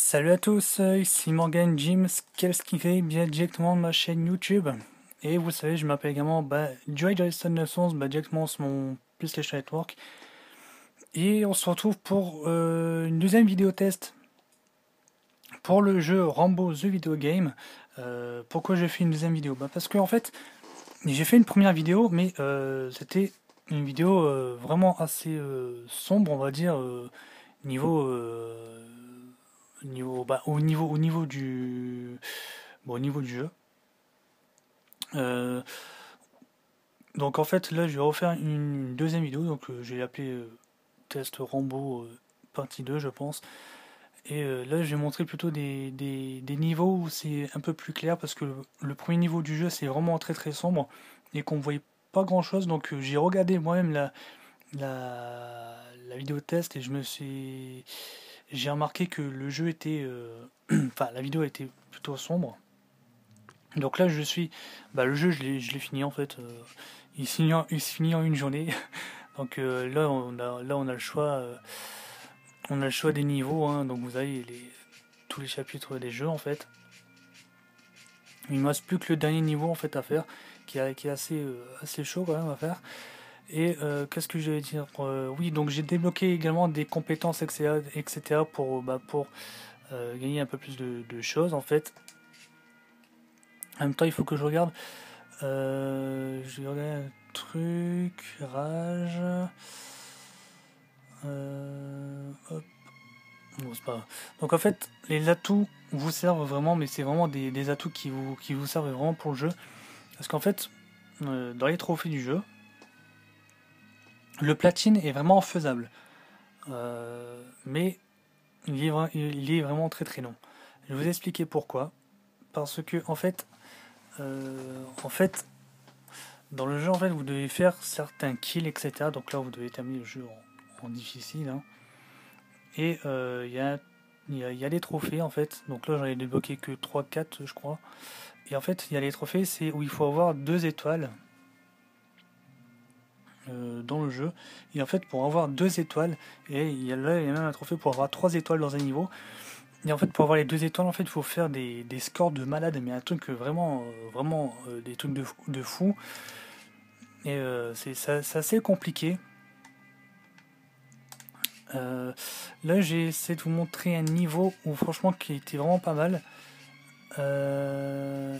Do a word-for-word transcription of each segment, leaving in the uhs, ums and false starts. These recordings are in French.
Salut à tous, euh, ici Morgan Jim Skelskivé, bien directement de ma chaîne YouTube. Et vous savez, je m'appelle également bah, Joy Joyston neuf cent onze, bah, directement sur mon PlayStation Network. Et on se retrouve pour euh, une deuxième vidéo test pour le jeu Rambo The Video Game. Euh, pourquoi j'ai fait une deuxième vidéo bah, Parce que en fait, j'ai fait une première vidéo, mais euh, c'était une vidéo euh, vraiment assez euh, sombre, on va dire, euh, niveau... euh, niveau bah, au niveau au niveau du bon, au niveau du jeu. Euh, donc en fait là je vais refaire une, une deuxième vidéo, donc euh, je vais l'appeler euh, test Rambo euh, partie deux je pense. Et euh, là je vais montrer plutôt des, des, des niveaux où c'est un peu plus clair parce que le, le premier niveau du jeu c'est vraiment très très sombre et qu'on voyait pas grand chose, donc euh, j'ai regardé moi-même la, la, la vidéo test et je me suis j'ai remarqué que le jeu était euh, enfin la vidéo était plutôt sombre. Donc là, je suis. Bah, le jeu, je l'ai, je l'ai fini en fait. Euh, il, se finit en, il se finit en une journée. Donc euh, là, on a, là, on a le choix. Euh, on a le choix des niveaux. Hein. Donc vous avez les, tous les chapitres des jeux en fait. Il me reste plus que le dernier niveau en fait à faire, qui, a, qui est assez, euh, assez chaud quand même à faire. Et euh, qu'est-ce que je vais dire Euh, Oui, donc j'ai débloqué également des compétences, et cetera, et cetera pour, bah, pour euh, gagner un peu plus de, de choses en fait. En même temps, il faut que je regarde. Euh, je vais regarder un truc. Rage. Euh, hop. Bon, c'est pas grave. Donc en fait, les atouts vous servent vraiment, mais c'est vraiment des, des atouts qui vous, qui vous servent vraiment pour le jeu. Parce qu'en fait, euh, dans les trophées du jeu, le platine est vraiment faisable. Euh, mais il est, il est vraiment très très long. Je vais vous expliquer pourquoi. Parce que en fait, euh, en fait, dans le jeu, en fait, vous devez faire certains kills, et cetera. Donc là, vous devez terminer le jeu en, en difficile. Hein. Et il euh, y, a, y, a, y a des trophées, en fait. Donc là, j'en ai débloqué que trois quatre, je crois. Et en fait, il y a les trophées, c'est où il faut avoir deux étoiles euh, dans le jeu. Et en fait, pour avoir deux étoiles, et il y a là, il y a même un trophée pour avoir trois étoiles dans un niveau. Et en fait, pour avoir les deux étoiles, en fait, il faut faire des, des scores de malade, mais un truc vraiment, euh, vraiment, euh, des trucs de, de fou. Et euh, c'est assez compliqué. Euh, là, j'ai essayé de vous montrer un niveau où, franchement, qui était vraiment pas mal. Euh,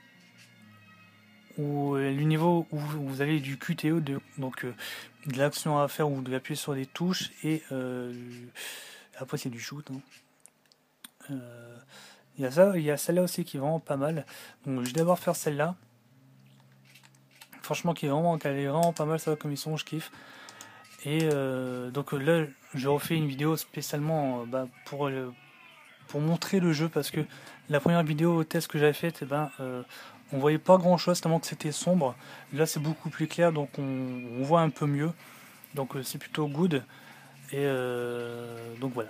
où le niveau où vous avez du Q T E, de, donc euh, de l'action à faire où vous devez appuyer sur des touches, et euh, après c'est du shoot. Hein. Euh, il y a ça, il y a celle-là aussi qui est vraiment pas mal. Donc je vais d'abord faire celle-là. Franchement, qui est vraiment, qui est vraiment pas mal, ça comme ils sont, je kiffe. Et euh, donc là, je refais une vidéo spécialement bah, pour, le, pour montrer le jeu, parce que la première vidéo test que j'avais faite, eh ben, euh, on voyait pas grand chose tellement que c'était sombre. Là, c'est beaucoup plus clair, donc on, on voit un peu mieux. Donc euh, c'est plutôt good. Et euh, donc voilà.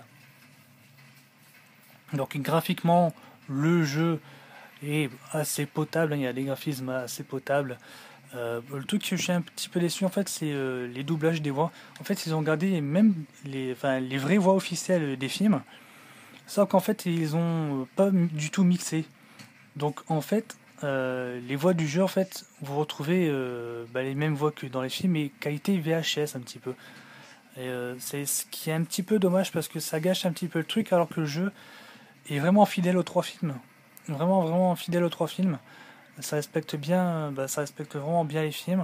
Donc graphiquement, le jeu est assez potable. Hein, il y a des graphismes assez potables. Euh, le truc que je suis un petit peu déçu en fait, c'est euh, les doublages des voix. En fait, ils ont gardé même les, enfin, les vraies voix officielles des films, sauf qu'en fait, ils ont pas du tout mixé. Donc en fait, euh, les voix du jeu, en fait, vous retrouvez euh, bah, les mêmes voix que dans les films, mais qualité V H S un petit peu. Et euh, c'est ce qui est un petit peu dommage parce que ça gâche un petit peu le truc, alors que le jeu est vraiment fidèle aux trois films. Vraiment, vraiment fidèle aux trois films. Ça respecte bien, bah, ça respecte vraiment bien les films.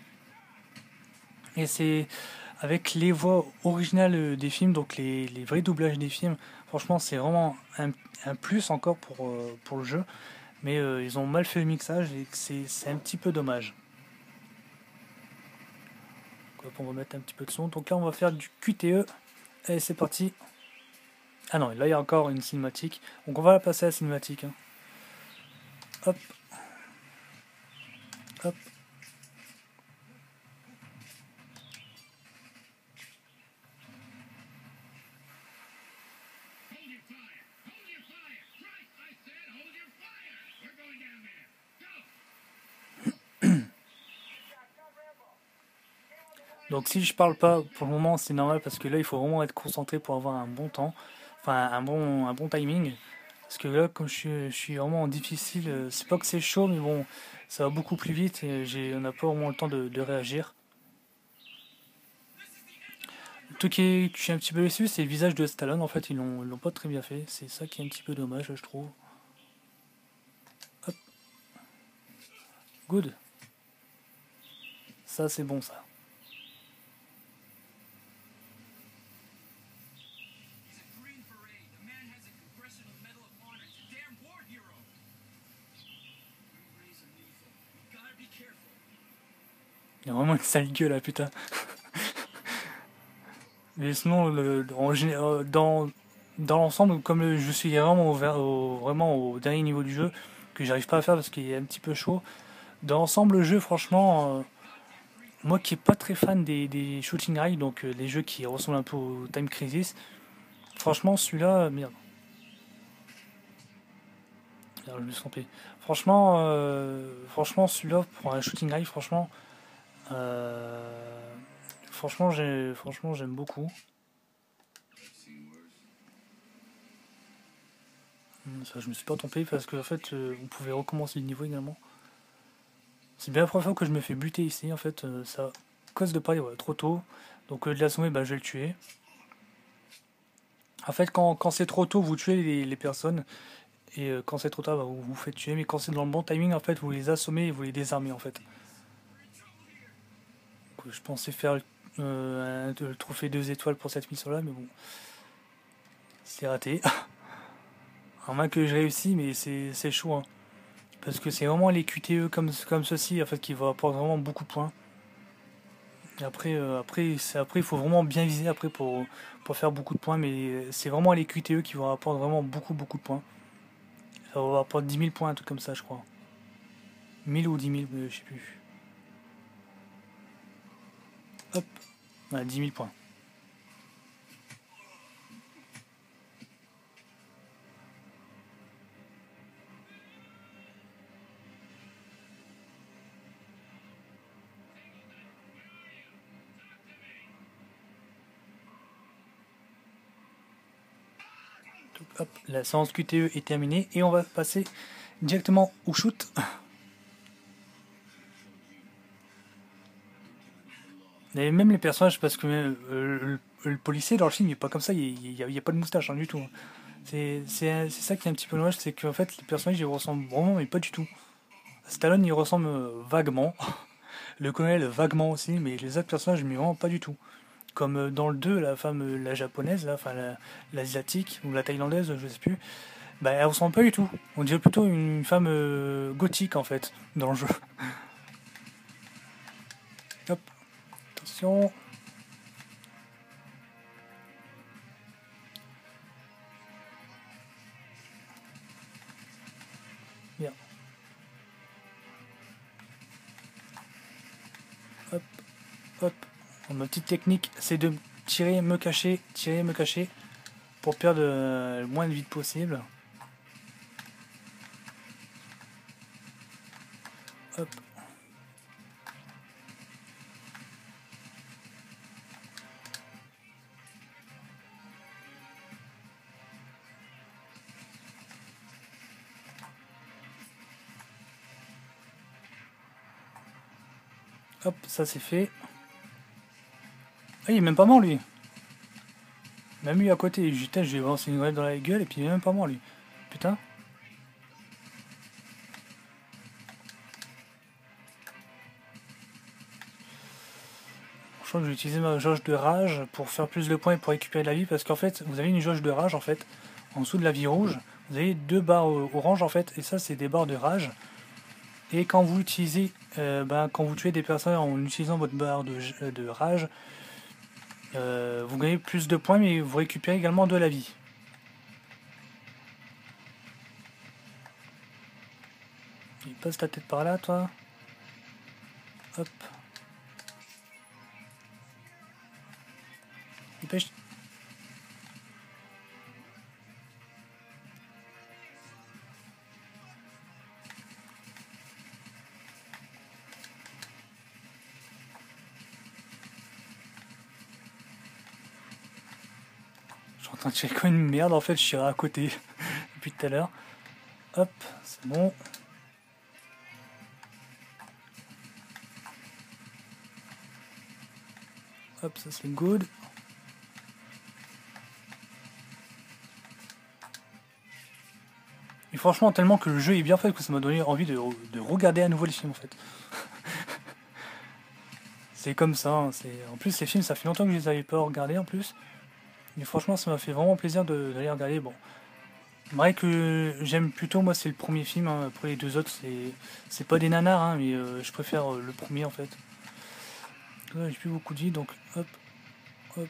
Et c'est avec les voix originales des films, donc les, les vrais doublages des films, franchement c'est vraiment un, un plus encore pour, euh, pour le jeu. Mais euh, ils ont mal fait le mixage et c'est un petit peu dommage. Donc, on va mettre un petit peu de son. Donc là on va faire du Q T E. Allez, c'est parti. Ah non, là il y a encore une cinématique. Donc on va la passer à la cinématique. Hein. Hop. Hop. Donc si je parle pas pour le moment, c'est normal parce que là il faut vraiment être concentré pour avoir un bon temps. enfin un bon, un bon timing. Parce que là, comme je suis, je suis vraiment en difficile, euh, c'est pas que c'est chaud, mais bon, ça va beaucoup plus vite et j'ai, on n'a pas vraiment le temps de, de réagir. Le truc qui est, que je suis un petit peu déçu, c'est le visage de Stallone. En fait, ils l'ont, ils l'ont pas très bien fait. C'est ça qui est un petit peu dommage, je trouve. Hop, good. Ça, c'est bon, ça. Il y a vraiment une sale gueule là, putain. Mais sinon, le, en gé- euh, dans, dans l'ensemble, comme le- je suis vraiment au, ver- au- vraiment au dernier niveau du jeu, que j'arrive pas à faire parce qu'il est un petit peu chaud, dans l'ensemble, le jeu, franchement, euh, moi qui est pas très fan des, des shooting high, donc euh, les jeux qui ressemblent un peu au Time Crisis, franchement, celui-là, euh, merde, merde, je me suis trompé. Franchement, euh, franchement, celui-là, pour un shooting high, franchement, euh, franchement, j'ai, franchement, j'aime beaucoup. Hum, Ça, je me suis pas trompé parce que en fait, euh, vous pouvez recommencer le niveau également. C'est bien la première fois que je me fais buter ici, en fait, euh, ça cause de parler ouais, trop tôt. Donc euh, de l'assommer, bah, je vais le tuer. En fait, quand, quand c'est trop tôt, vous tuez les, les personnes. Et euh, quand c'est trop tard, bah, vous vous faites tuer. Mais quand c'est dans le bon timing, en fait, vous les assommez et vous les désarmez, en fait. Donc, je pensais faire euh, un- le trophée deux étoiles pour cette mission-là, mais bon, c'est raté. En main que je réussis, mais c'est c'est chaud, hein. Parce que c'est vraiment les Q T E comme, comme ceci, en fait, qui vont apporter vraiment beaucoup de points. Et après, euh, après, c'est, après, il faut vraiment bien viser après pour, pour faire beaucoup de points, mais c'est vraiment les Q T E qui vont apporter vraiment beaucoup, beaucoup de points. Ça va apporter dix mille points, un truc comme ça, je crois. Mille ou dix mille, euh, je sais plus. Hop, voilà, dix mille points. Donc, hop, la séance Q T E est terminée et on va passer directement au shoot. Et même les personnages, parce que euh, le, le policier dans le film, il est pas comme ça, il n'y a, il y a pas de moustache hein, du tout. C'est c'est- c'est ça qui est un petit peu dommage, c'est qu'en fait, les personnages, ils ressemblent vraiment, mais pas du tout. Stallone, il ressemble euh, vaguement. Le colonel, vaguement aussi, mais les autres personnages, mais vraiment pas du tout. Comme euh, dans le deux, la femme, euh, la japonaise, là, enfin la- l'asiatique, ou la thaïlandaise, je sais plus, bah elle ressemble pas du tout. On dirait plutôt une femme euh, gothique, en fait, dans le jeu. Hop, attention. Bien. Hop, hop. Ma petite technique, c'est de tirer, me cacher, tirer, me cacher, pour perdre euh, le moins de vie possible. Hop, hop, ça c'est fait. Ah, il est même pas mort lui. Même lui à côté, putain, je vais lancer une grenade dans la gueule et puis il est même pas mort lui. Putain. Je crois que je vais utiliser ma jauge de rage pour faire plus de points et pour récupérer de la vie parce qu'en fait, vous avez une jauge de rage en fait. En dessous de la vie rouge, vous avez deux barres euh, orange en fait et ça c'est des barres de rage. Et quand vous utilisez, euh, ben, quand vous tuez des personnes en utilisant votre barre de, euh, de rage, euh, vous gagnez plus de points mais vous récupérez également de la vie. Il passe ta tête par là toi. Hop. Dépêche. Je suis en train de tirer comme une merde, en fait, je tire à côté depuis tout à l'heure. Hop, c'est bon. Hop, ça c'est good. Et franchement, tellement que le jeu est bien fait que ça m'a donné envie de, de regarder à nouveau les films en fait. C'est comme ça, hein, c'est... En plus les films ça fait longtemps que je les avais pas regardés en plus. Mais franchement ça m'a fait vraiment plaisir de, de les regarder. Bon. Vrai que j'aime plutôt, moi c'est le premier film, hein. Après les deux autres c'est c'est pas des nanars, hein, mais euh, je préfère euh, le premier en fait. Là j'ai plus beaucoup dit donc hop, hop.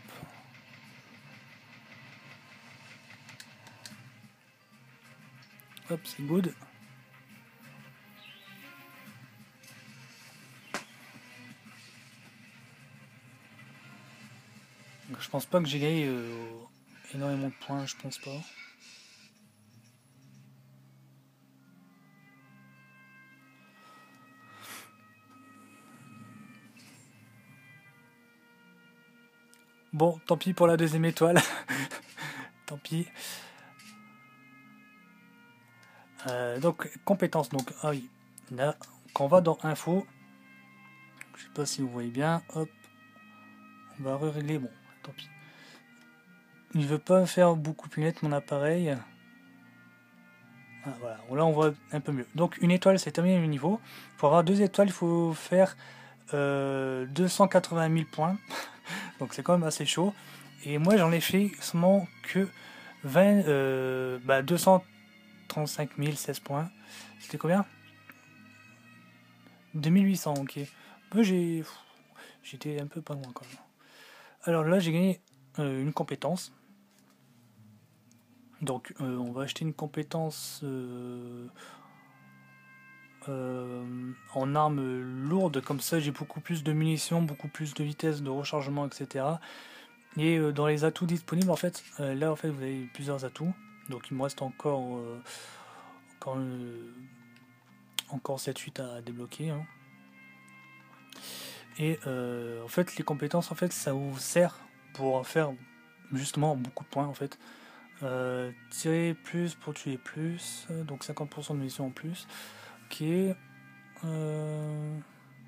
Hop, c'est good. Donc, je pense pas que j'ai gagné euh, énormément de points, je pense pas. Bon, tant pis pour la deuxième étoile. Tant pis. Euh, donc, compétences. Donc, ah oui. Là, quand on va dans info, je sais pas si vous voyez bien. Hop. On va régler. Bon, tant pis. Il veut pas faire beaucoup plus net mon appareil. Ah, voilà. Là, on voit un peu mieux. Donc, une étoile, c'est terminé le niveau. Pour avoir deux étoiles, il faut faire euh, deux cent quatre-vingt mille points. Donc, c'est quand même assez chaud. Et moi, j'en ai fait seulement que vingt, euh, bah, deux cent trente-cinq mille seize points. C'était combien? deux mille huit cents, ok. Moi, j'ai... J'étais un peu pas loin quand même. Alors là, j'ai gagné euh, une compétence. Donc, euh, on va acheter une compétence euh, euh, en armes lourdes. Comme ça, j'ai beaucoup plus de munitions, beaucoup plus de vitesse de rechargement, et cetera. Et euh, dans les atouts disponibles, en fait, euh, là, en fait, vous avez plusieurs atouts. Donc, il me reste encore, euh, encore, euh, encore sept huit à débloquer. Hein. Et euh, en fait, les compétences, en fait, ça vous sert pour faire justement beaucoup de points, en fait. Euh, tirer plus pour tuer plus, donc cinquante pour cent de munitions en plus. Ok. Euh...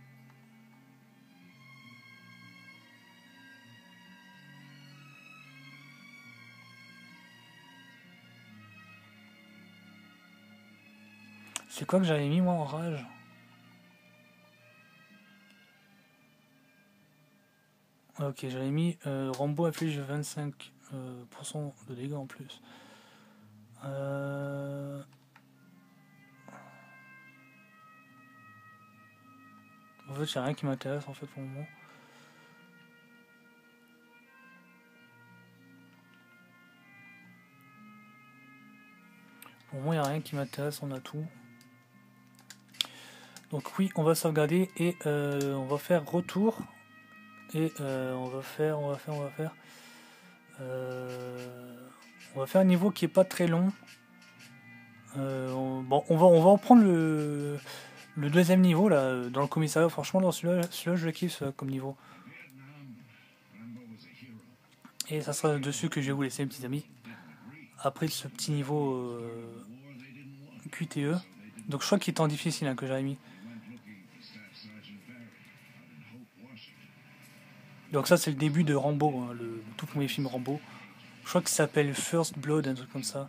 C'est quoi que j'avais mis moi en rage? Ok, j'avais mis euh, Rambo inflige vingt-cinq pour cent euh, de dégâts en plus. Euh... En fait, il n'y a rien qui m'intéresse en fait pour le moment. Pour le moment, il n'y a rien qui m'intéresse, on a tout. Donc oui, on va sauvegarder et euh, on va faire retour. Et euh, on va faire, on va faire, on va faire... Euh, on va faire un niveau qui est pas très long. Euh, on, bon, on va, on va en prendre le, le deuxième niveau là, dans le commissariat. Franchement, dans celui-là, celui-là je le kiffe comme niveau. Et ça sera dessus que je vais vous laisser, mes petits amis. Après ce petit niveau euh, Q T E. Donc je crois qu'il est en difficile hein, que j'avais mis. Donc ça c'est le début de Rambo, hein, le tout premier film Rambo. Je crois qu'il s'appelle First Blood, un truc comme ça.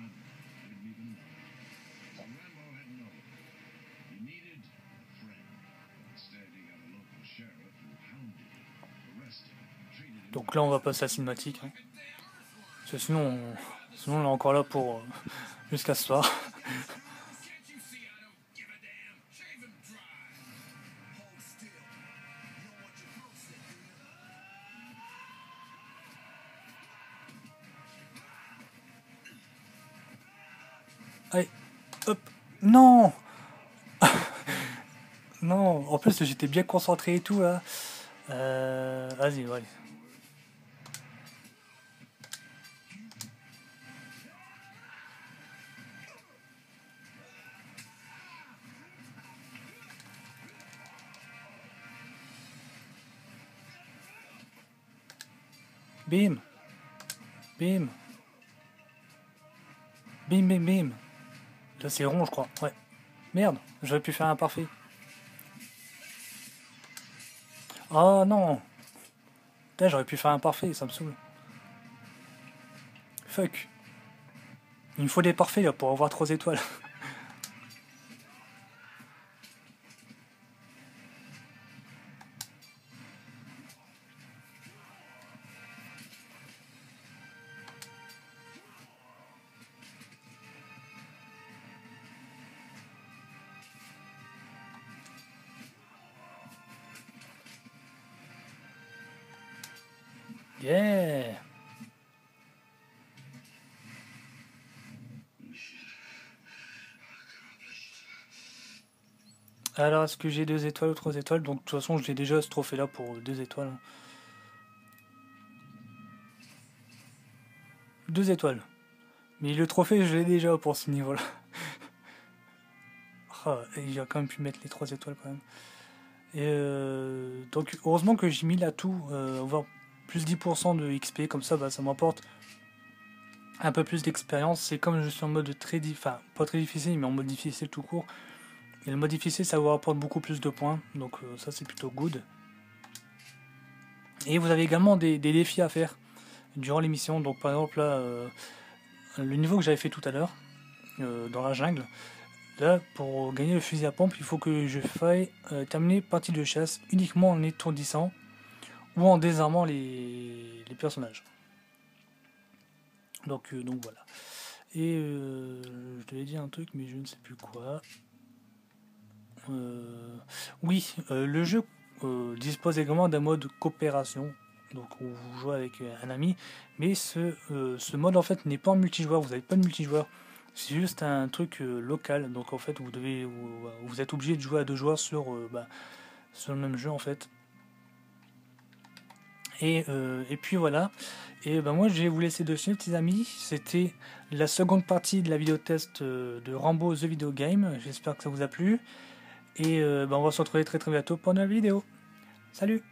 Donc là on va passer à la cinématique. Hein. Parce que sinon, on, sinon on est encore là pour euh, jusqu'à ce soir. Allez, hop, non. Non, en plus j'étais bien concentré et tout là. Euh, vas-y, allez. Bim. Bim. Bim, bim, bim. Là, c'est rond, je crois. Ouais. Merde, j'aurais pu faire un parfait. Oh non. Putain, j'aurais pu faire un parfait, ça me saoule. Fuck. Il me faut des parfaits là pour avoir trois étoiles. Yeah. Alors, est-ce que j'ai deux étoiles ou trois étoiles? Donc, de toute façon, j'ai déjà ce trophée-là pour deux étoiles. Deux étoiles. Mais le trophée, je l'ai déjà pour ce niveau-là. Oh, il a quand même pu mettre les trois étoiles quand même. Et euh, donc, heureusement que j'ai mis l'atout, euh, avoir plus dix pour cent de X P, comme ça, bah, ça m'apporte un peu plus d'expérience. C'est comme je suis en mode très difficile, enfin, pas très difficile, mais en mode difficile tout court. Et le mode difficile, ça vous rapporte beaucoup plus de points, donc euh, ça, c'est plutôt good. Et vous avez également des, des défis à faire durant l'émission. Donc, par exemple, là, euh, le niveau que j'avais fait tout à l'heure, euh, dans la jungle, là, pour gagner le fusil à pompe, il faut que je faille euh, terminer partie de chasse uniquement en étourdissant ou en désarmant les, les personnages. Donc, euh, donc voilà. Et euh, je devais dire un truc, mais je ne sais plus quoi. Euh, oui, euh, le jeu euh, dispose également d'un mode coopération. Donc où vous jouez avec un ami, mais ce, euh, ce mode en fait n'est pas en multijoueur, vous n'avez pas de multijoueur, c'est juste un truc euh, local, donc en fait vous devez vous, vous êtes obligé de jouer à deux joueurs sur, euh, bah, sur le même jeu en fait. Et, euh, et puis voilà, et ben moi je vais vous laisser dessus petits amis, c'était la seconde partie de la vidéo test euh, de Rambo The Video Game, j'espère que ça vous a plu, et euh, ben on va se retrouver très très bientôt pour une nouvelle vidéo. Salut!